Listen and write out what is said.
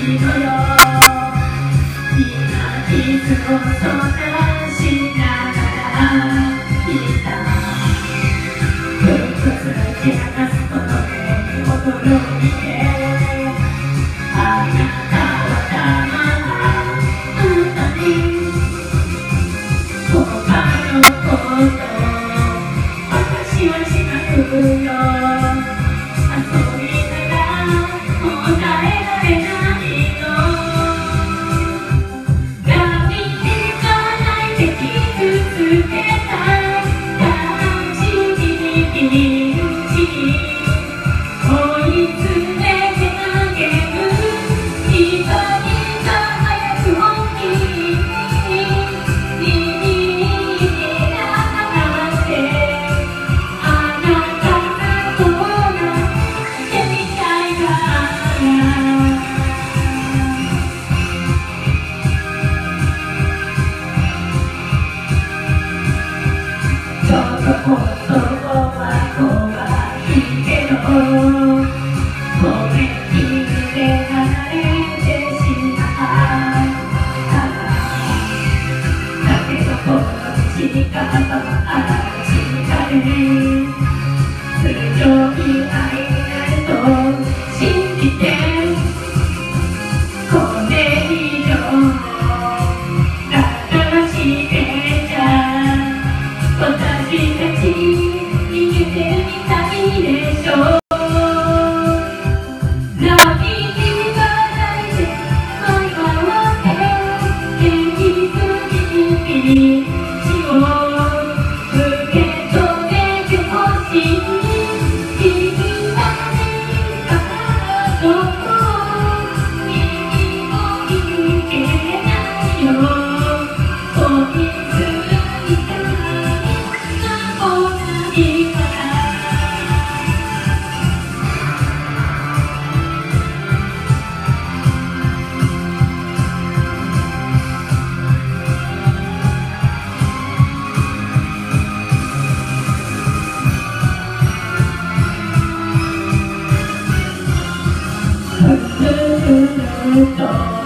のよ今いつもそんなしながらいたふっとつらいけなすことで驚いてあなたはたまあんたに他のこと私はしなくよ遊びながらもう耐えられないの髪にかないで傷つけた感じにピンチに追い詰めてあげる一人が早く本気に握りながってあなたとなってみたいからちょっと本当は怖いけどごめん君で離れてしまっただけどこの道があちらで強い愛になると信じてこれ以上だらしてちゃ私たち逃げてるみたいでしょラビーが泣いて舞い回って平気すぎに血を受け止めてほしい君がいるからどこにも行けないよ恋するみたいな同じからずっと